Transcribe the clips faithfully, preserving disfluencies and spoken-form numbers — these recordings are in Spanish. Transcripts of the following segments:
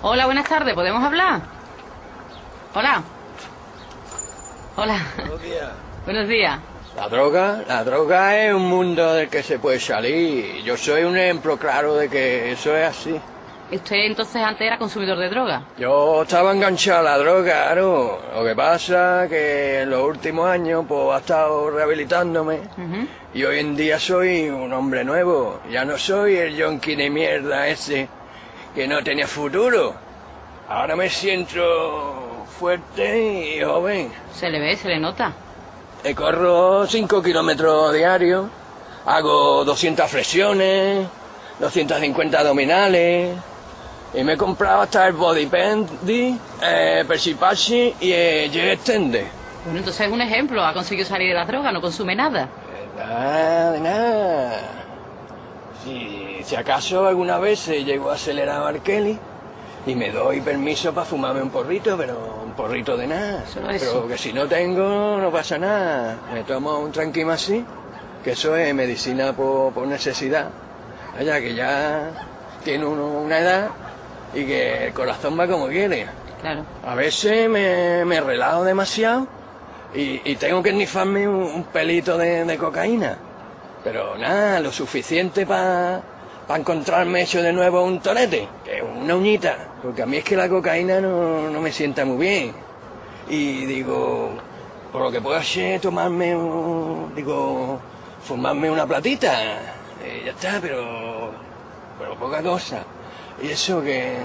Hola, buenas tardes, ¿podemos hablar? Hola. Hola. Buenos días. Buenos días. La droga, la droga es un mundo del que se puede salir. Yo soy un ejemplo claro de que eso es así. ¿Usted entonces antes era consumidor de droga? Yo estaba enganchado a la droga, claro. Lo que pasa que en los últimos años pues he estado rehabilitándome Ujú. y hoy en día soy un hombre nuevo. Ya no soy el yonki de mierda ese que no tenía futuro. Ahora me siento fuerte y joven. Se le ve, se le nota. Eh, corro cinco kilómetros diarios, hago doscientas flexiones, doscientas cincuenta abdominales, y me he comprado hasta el Body Pendi, eh, Persipachi y el Jet Extender. Bueno, entonces es un ejemplo, ha conseguido salir de la droga, no consume nada. De nada, de nada. Si, si acaso alguna vez llego a acelerar a Kelly y me doy permiso para fumarme un porrito, pero un porrito de nada. Solo eso. Pero que si no tengo, no pasa nada. Me tomo un tranquilo así, que eso es medicina por, por necesidad. Vaya, que ya tiene uno una edad y que el corazón va como quiere. Claro. A veces me, me relajo demasiado y, y tengo que nifarme un, un pelito de, de cocaína. Pero nada, lo suficiente para pa encontrarme hecho de nuevo un torete, que es una uñita, porque a mí es que la cocaína no, no me sienta muy bien. Y digo, por lo que puedo hacer, tomarme un, digo, fumarme una platita, y ya está, pero, pero poca cosa. Y eso que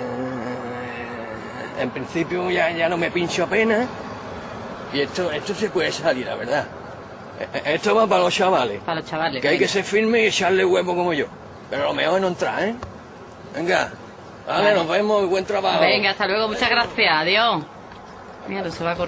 en principio ya, ya no me pincho apenas, y esto, esto se puede salir, la verdad. Esto va para los chavales. Para los chavales. Que hay venga. que ser firme y echarle huevo como yo. Pero lo mejor es no entrar, ¿eh? Venga. Vale, Vale. nos vemos y buen trabajo. Venga, hasta luego, muchas gracias, adiós. Mira, se va a cortar.